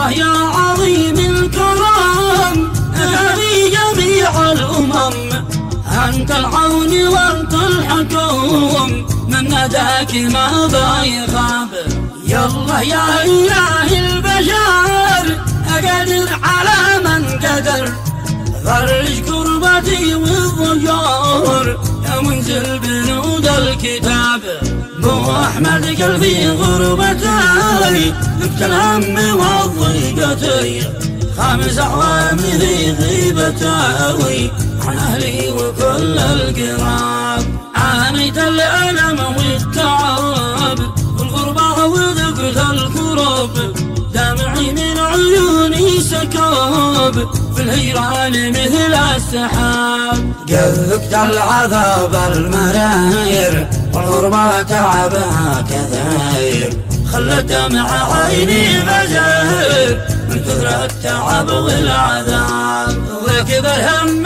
الله يا عظيم الكرم في جميع الأمم، أنت العون وأنت الحكم، من ناداك ما بيخاب. يالله يا إله البشر أقدر على من قدر، فرج كربتي والضجر يا منزل بنود الكتاب. بو أحمد قلبي غربتي ذقت الهم والضيقتي، 5 أعوام في غيبتي عن أهلي وكل القراب. عانيت الألم والتعب والغربة وذقت الكرب، دمعي من عيوني سكاب في الهيران مثل السحاب. قذقت العذاب المراير والغربة تعبها كثير، خلت دمع عيني غزير من كثر التعب والعذاب. وكبر هم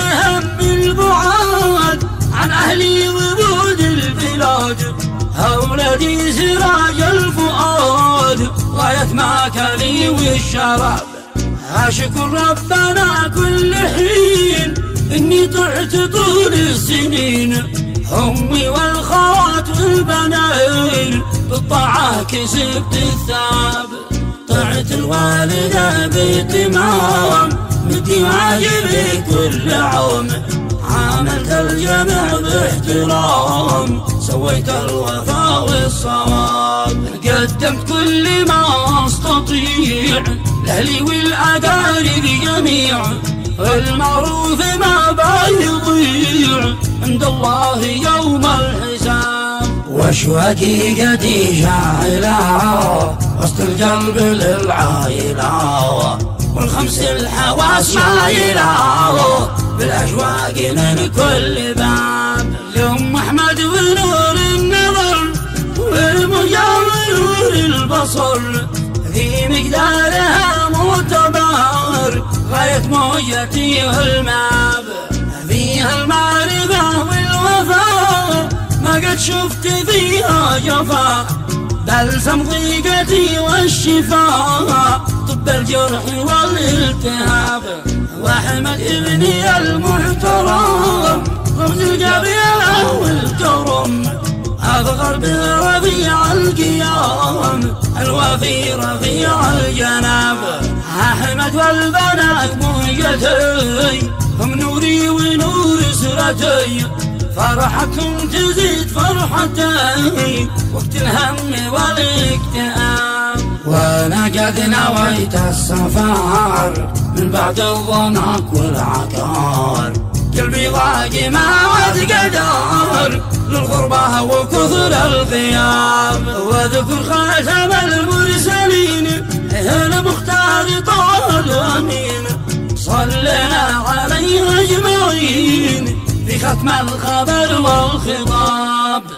البعاد عن أهلي وبعد البلاد، أولادي سراج الفؤاد غاية ما كلي والشراب. أشكر ربنا كل حين إني طعت طول السنين، أمي والخوات والبنين بالطاعة كسبت الثواب. طعت الوالدة بتمام مدي واجبي كل عام، عاملت الجميع باحترام، سويت الوفاء والصواب. قدمت كل ما استطيع لأهلي والأقارب جميع، المعروف ما بيضيع عند الله يوم الحساب. واشواقي قدي شاعلة وسط القلب للعائلة، والخمس الحواس مايلة بالأشواق من كل باب. لأم أحمد ونور النظر والمجاور نور البصر، في مقدارها معتبر غاية موجتي والماب. فيها المعرفة والوفاء ما قد شفت فيها جفا، بلسم ضيقتي والشفاء طب الجرح والالتهاب. وأحمد ابني المحترم رمز القبيلة والكرم، أفخر برفيع القيام الوفي رفيع الجناب. أحمد والبنات مهجتي هم نوري ونور سرتي، فرحتهم تزيد فرحتي وقت الهم والاكتئاب. وانا قد نويت السفر من بعد الضنك والعكار، قلبي ضاق ما عاد قدر للغربة وكثر الغياب. وذكر خاتم المرسلين المختار طه الأمين، صلينا عليه أجمعين في ختم الخبر والخطاب.